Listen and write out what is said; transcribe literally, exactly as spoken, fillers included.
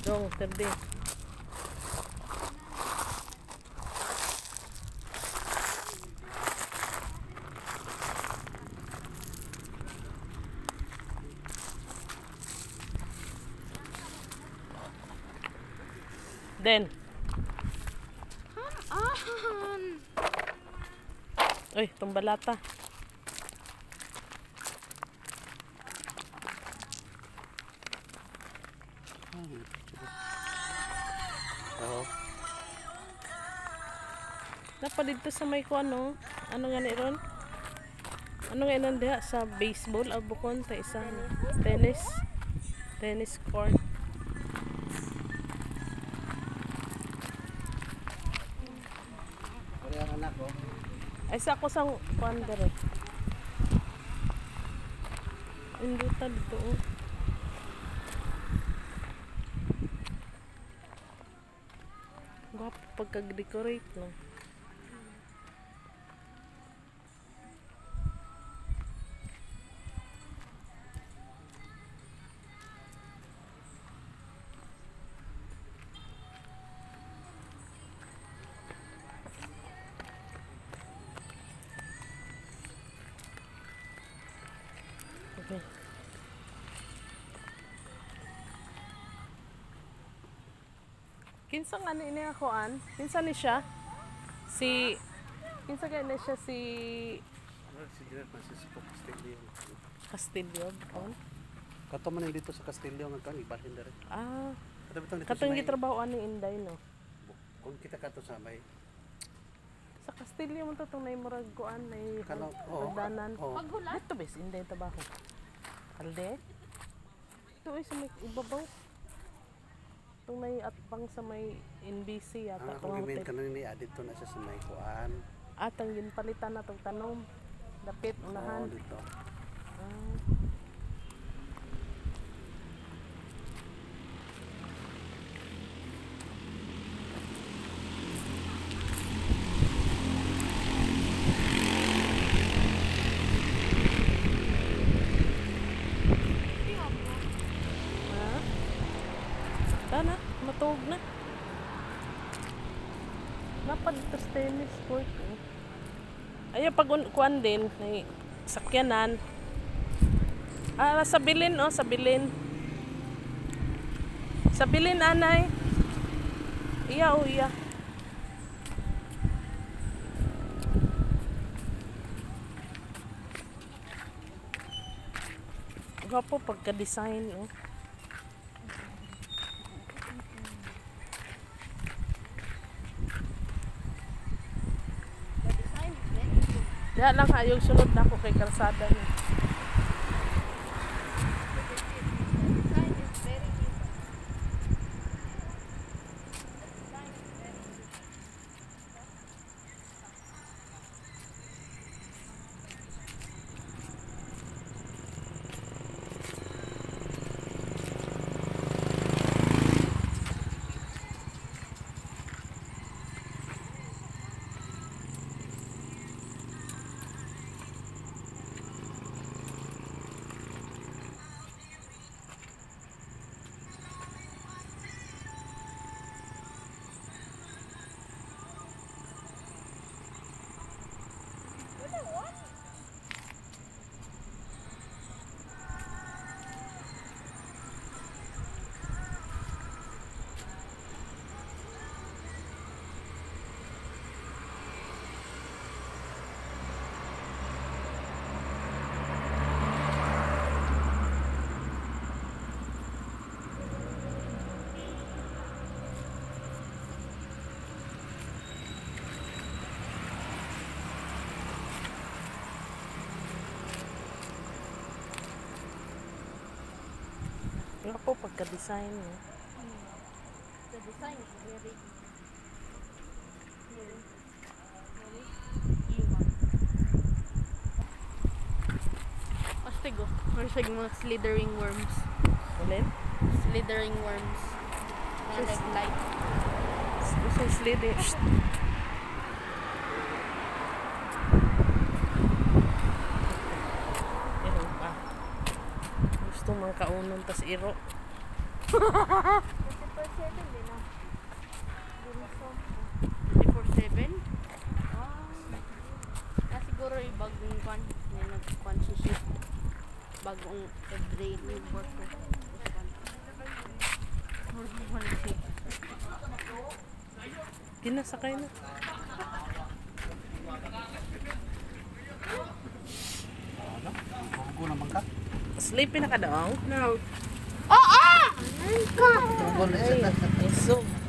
Dong, terdi. Den. On. Uy, tumbalata. Oo. Napa dito sa may ko ano? Ano nga ni ron? Ano nga inan diha sa baseball abukon ta isa tennis. Tennis court. Kaya ang anak ko. Ay sa ko sang kuan dere. Induta dito oh. Gwapo pagka-decorate no. Okay. Kinsa nga ni ako an? Kinsa ni siya? Si kinsa nga ni siya si Ano si General Francisco Castillo. Castillo on? Kato man dito sa Castillo nga kan ibalhin dere. Ah, Kato bitong dito katong sa may- gitrabaho ani Inday no. Kung kita kato sa may Sa Castillo mo to tong nay murag kuan nay Kano- oo. hagdanan. Oo. Dito bes Inday trabaho. Alde? Ito ay sa may ibabaw. Itong may atbang sa may N B C ang yata. akong Itong gimin hotel. kanon ni adito na siya sa may kuan. Atang ginpalitan na itong tanom. Dapit, Oo, unahan. dito. Ah. Ha? Tana, matug na. Napad ito sa tennis court. Eh. Ayaw pag kuan din, may sakyanan. Ah, sa bilin oh, sa bilin. Sa bilin anay. Iya oh, iya. Gwapo pagka-design oh. Diha lang ha, yung sunod na ako kay kalsada niya. Gwapo pagka-design no. The design is very very very human. Astigo, or siya mga slithering worms. Ulit? Slithering worms. Mga like light. Gusto yung slide eh. Shhh. Iro pa. Gusto mga kaunon tas iro. seven din ah. twenty-four seven? Ah. Ah, siguro yung bagong kwan. May nag-kwan si shift. Bagong everyday new worker. Kinasakay na. Ano? Bugo naman ka? Sleepy na ka daw? No. Oh, ah! Bugo na isa. Ay, iso.